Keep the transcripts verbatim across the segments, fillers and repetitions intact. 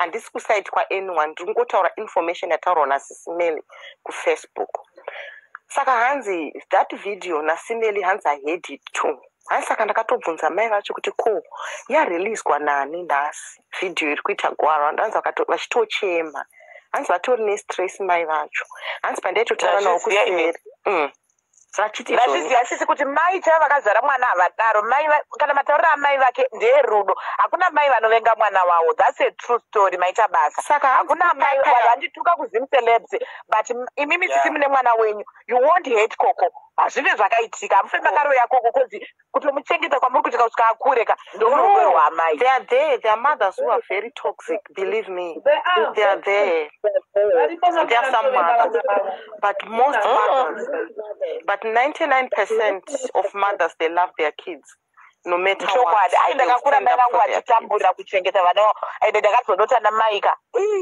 handisi kusite kwa anyone, ndiri kungotaura information yataurwa naSisimeli kuFacebook. Saka hanzi that video naSimeli hanzi I heard it too. Hanzi saka ndakatobvunza mai vacho kuti ko yareleaswa nani nhasi video iri kuita gwara, hanzi vachitochema, hanzi vatori nestress mai vacho, hanzi pandaitotaura navo kuseri mm. Vachiti kuti mai chava vakazara mwana havadaro, mai kana matauriro amai vake ndeerudo. Hakuna mai vanovenga mwana wavo. That's a true story, maita basa. Saka hakuna mai vandituka kuzim celebs, but imimi sisi mune mwana wenyu, you won't hate Koko. Hazvine zvakaitika, hamufemba karo yakoko kozi kuti muchengeta kwamuri kutika kusvika akureka ndonoverwa amai. They are there, there are mothers who are very toxic, believe me. They are, they are there. There are some mothers, but most mothers, but ninety-nine percent of mothers, they love their kids. No matter what. I ndakakura mai vangu vachitamburira kuchengeta vana vavo. Ende ndakazonota namaika.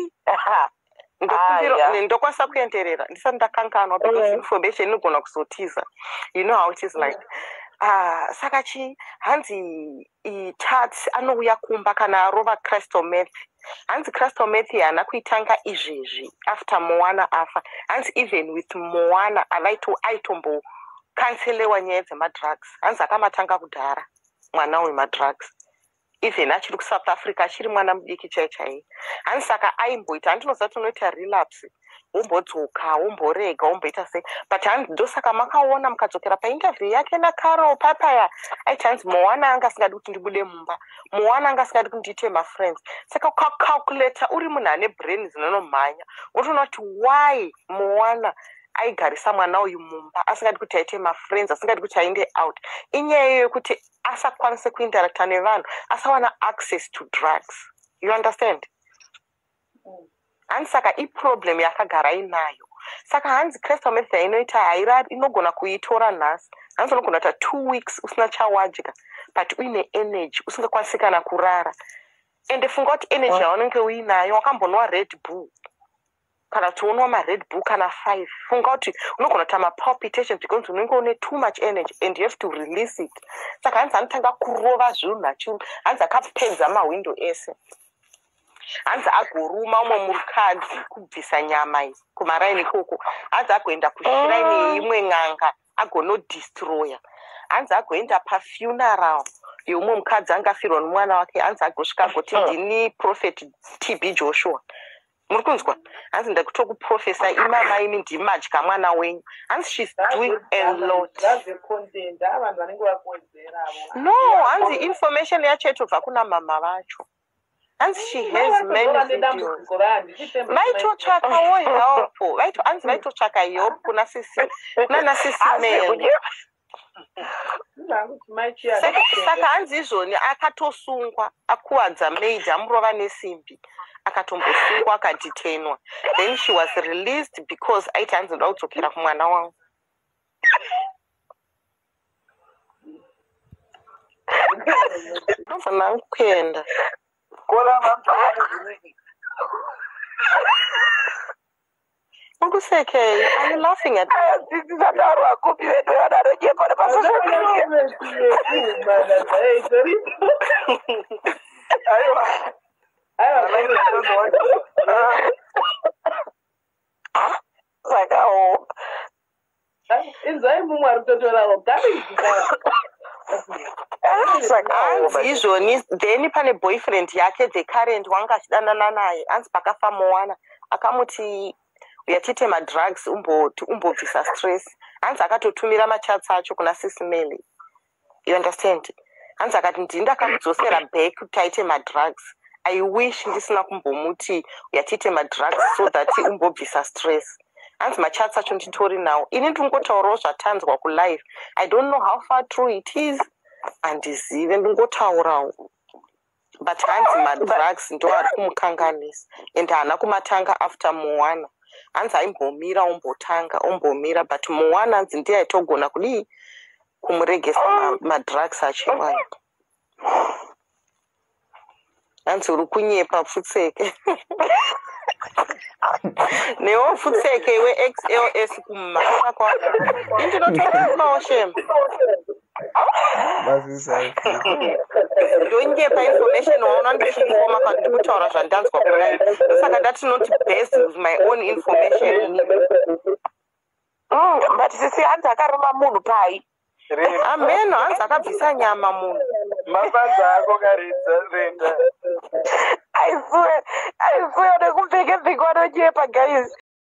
Ndokwanisa kuenderera ndisati ndakanganwa because information inogona kuzotiza. You know how it is like. Ah, saka chi hanzi I Tatts anouya kumba kana arova crystal meth. Hanzi crystal meth yana kuitanga izvezvi after Moana afa. Hanzi even with Moana avaito aitombo cancelewa nyaya dzemadrugs. Hanzi akamatanga kudhara mwana wemadrugs. Even achiri kuSouth Africa achiri mwana mudiki chaichai. Hanzi saka aimboita handinozati unoita relapse. Umbodzoka, umborega, umboita sei. But hanzi ndosaka makaona mukadzokera painterview yake naCarol papaya. Aiti hanzi Moana anga asingadi kuti ndibude mumba. Moana anga asingadi kuti ndiite mafriends. Saka ukacalculate uri munhu ane brain dzinonomhanya. Unotoona kuti why Moana aigarisa mwana uyu mumba asingadi kuti aite mafriends, asingadi kuti aende out. Inyaya yekuti asakwanise kuinteracta nevanhu, asawana access to drugs. You understand? Mm. Hanzi saka iproblem yakagara inayo. Saka hanzi crystal meth inoita haira inogona kuitora nhasi. Hanzi unogona kuita two weeks usina chawadya, but uine energy usingakwanisi kana kurara. Ende funga kuti energy yaunenge uinayo wakambonwa Red Bull. Kana tuonwa ma Red Bull kana five. Funga kuti unogona kuita ma palpitations because unenge une too much energy and you have to release it. Saka hanzi anotanga kurova zvinhu nachuru. Hanzi akapedza mawindow ese. Hanzi agoruma umwe murukadzi kubvisa nyama iyi kumaraini koko. Hanzi agoenda kushiraini imwe n'anga agonodestroya. Hanzi agoenda pafuneral yeumwe mukadzi angafirwa nomwana wake. Hanzi agosvika agoti ndini prophet T B Joshua. Muri kunzwa? Hanzi ndakutokuprofesa imama imi ndimadya mwana wenyu. Hanzi she's doing a lot. No, hanzi information yacho yatobva kuna mama vacho. And she has many videos. Vaito chakawo help. Vaito anzi vaito chaka help kuna sisi. Kuna naSisimeli. Saka anzi izvoni akatosungwa akuwadza maid amurova nesimbi. Akatombosungwa akadetainwa. Then she was released because aiti anzi ndoda kudzokera kumwana wangu. Ndofana kuenda. Ukuseke, are you laughing at me? Hanzi izvoni then pane boyfriend yake the current wanga achidanana naye. Hanzi pakafa Moana akamuti uyatite madrugs umboti umbobvisa stress. Hanzi akatotumira machats acho kuna Sisimeli. You understand? Hanzi akati ndinda akamudzosera back kuti aite madrugs. I wish ndisina kumbomuti uyatite madrugs so that umbobvisa stress. Hanzi machats acho nditori nawo. Ini ndingotaurawo zvatanzwa kulive. I don't know how far true it is. Andizive ndingotaurawo. But hanzi madrugs ndo ari kumukanganisa. And haana kumatanga after Moana. Hanzi aimbomira ombotanga ombomira, but Moana hanzi ndiye aitogona kudii kumuregesa madrugs achiwayo. hanzi uri kunyepa pfutseke newo pfutseke we-X L S kumhanya kwako indinotokumawo shema ndonyepa information waona ndichiinfoma kana ndikutaura zvandanzwa kudai saka ndati not based with my own information. Mm, but sisi hanzi akaruma munhu pai ameno hanzi akabvisa nyama munhu mapanza ako karidza renda aifuwe aifuwe nekupfeke pfeko anonyepa guys